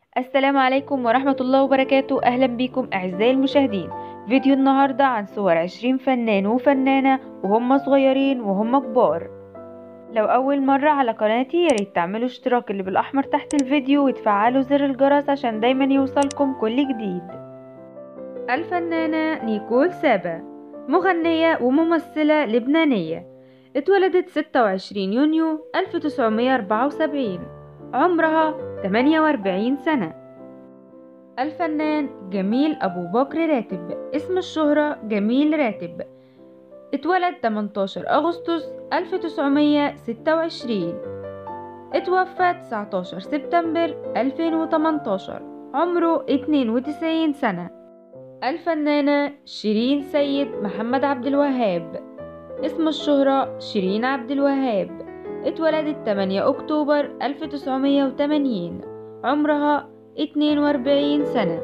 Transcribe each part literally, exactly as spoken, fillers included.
السلام عليكم ورحمة الله وبركاته. أهلا بكم أعزائي المشاهدين. فيديو النهاردة عن صور عشرين فنان وفنانة وهم صغيرين وهم كبار. لو أول مرة على قناتي ياريت تعملوا اشتراك اللي بالأحمر تحت الفيديو وتفعلوا زر الجرس عشان دايما يوصلكم كل جديد. الفنانة نيكول سابا، مغنية وممثلة لبنانية، اتولدت ستة وعشرين يونيو ألف وتسعمية وأربعة وسبعين، عمرها ثمانية وأربعين سنة. الفنان جميل أبو بكر راتب، اسم الشهرة جميل راتب، اتولد ثمانية عشر أغسطس ألف وتسعمية وستة وعشرين، اتوفى تسعة عشر سبتمبر ألفين وثمانية عشر، عمره اثنين وتسعين سنة. الفنانة شيرين سيد محمد عبد الوهاب، اسم الشهرة شيرين عبد الوهاب، اتولدت ثمانية أكتوبر ألف وتسعمية وثمانين، عمرها اثنين وأربعين سنة.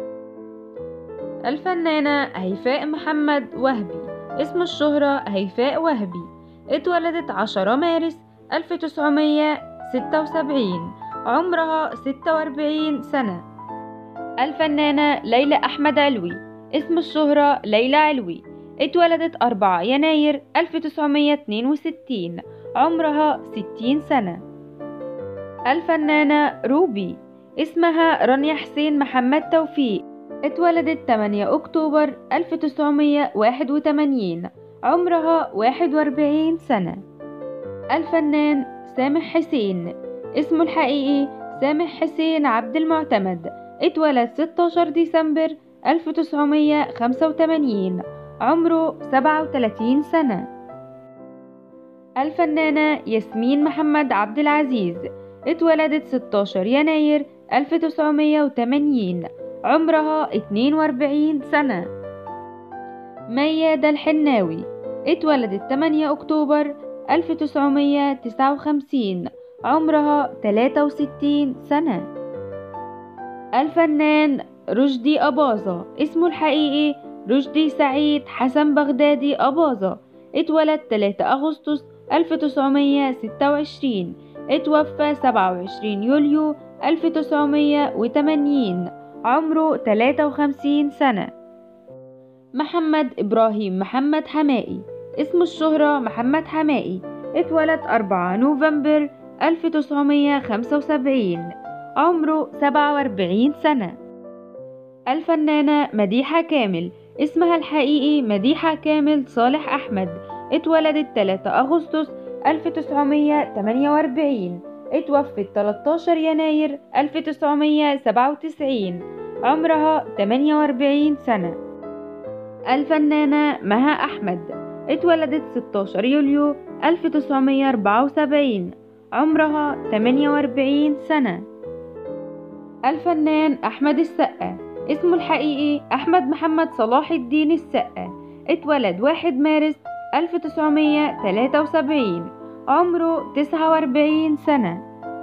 الفنانة هيفاء محمد وهبي، اسم الشهرة هيفاء وهبي، اتولدت عشرة مارس ألف وتسعمية وستة وسبعين، عمرها ستة وأربعين سنة. الفنانة ليلى أحمد علوي، اسم الشهرة ليلى علوي، اتولدت أربعة يناير ألف وتسعمية واثنين وستين، عمرها ستين سنة. الفنانة روبي، اسمها رانيا حسين محمد توفيق، اتولدت ثمانية أكتوبر ألف وتسعمية وواحد وثمانين، عمرها واحد وأربعين سنة. الفنان سامح حسين، اسمه الحقيقي سامح حسين عبد المعتمد، اتولد ستة عشر ديسمبر ألف وتسعمية وخمسة وثمانين، عمره سبعة وثلاثين سنة. الفنانة ياسمين محمد عبد العزيز، اتولدت ستة عشر يناير ألف وتسعمية وثمانين، عمرها اثنين وأربعين سنة. ميادة الحناوي، اتولدت ثمانية أكتوبر ألف وتسعمية وتسعة وخمسين، عمرها ثلاثة وستين سنة. الفنان رشدي أباظة، اسمه الحقيقي رشدي سعيد حسن بغدادي أباظة، اتولد ثلاثة أغسطس ألف وتسعمية وستة وعشرين، اتوفى سبعة وعشرين يوليو ألف وتسعمية وثمانين، عمره ثلاثة وخمسين سنة. محمد إبراهيم محمد حمائي، اسم الشهرة محمد حمائي، اتولد أربعة نوفمبر ألف وتسعمية وخمسة وسبعين، عمره سبعة وأربعين سنة. الفنانة مديحة كامل، اسمها الحقيقي مديحة كامل صالح أحمد، اتولدت ثلاثة أغسطس ألف وتسعمية وثمانية وأربعين، اتوفت ثلاثة عشر يناير ألف وتسعمية وسبعة وتسعين، عمرها ثمانية وأربعين سنة. الفنانة مها أحمد، اتولدت ستة عشر يوليو ألف وتسعمية وأربعة وسبعين، عمرها ثمانية وأربعين سنة. الفنان أحمد السقا، اسمه الحقيقي أحمد محمد صلاح الدين السقا، اتولد واحد مارس ألف وتسعمية وثلاثة وسبعين، عمره تسعة وأربعين سنة.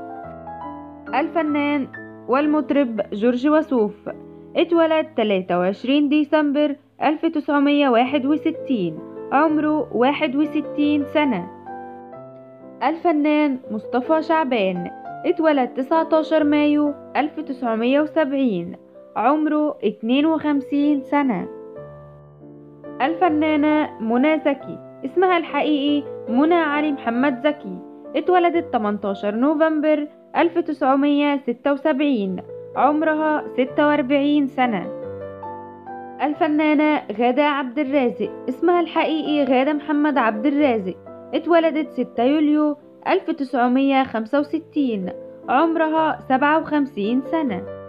الفنان والمطرب جورج وسوف، اتولد ثلاثة وعشرين ديسمبر ألف وتسعمية وواحد وستين، عمره واحد وستين سنة. الفنان مصطفى شعبان، اتولد تسعة عشر مايو ألف وتسعمية وسبعين، عمره اثنين وخمسين سنة. الفنانة منى زكي، اسمها الحقيقي منى علي محمد زكي، اتولدت ثمانية عشر نوفمبر ألف وتسعمية وستة وسبعين، عمرها ستة وأربعين سنة. الفنانة غادة عبد الرازق، اسمها الحقيقي غادة محمد عبد الرازق، اتولدت ستة يوليو ألف وتسعمية وخمسة وستين، عمرها سبعة وخمسين سنة.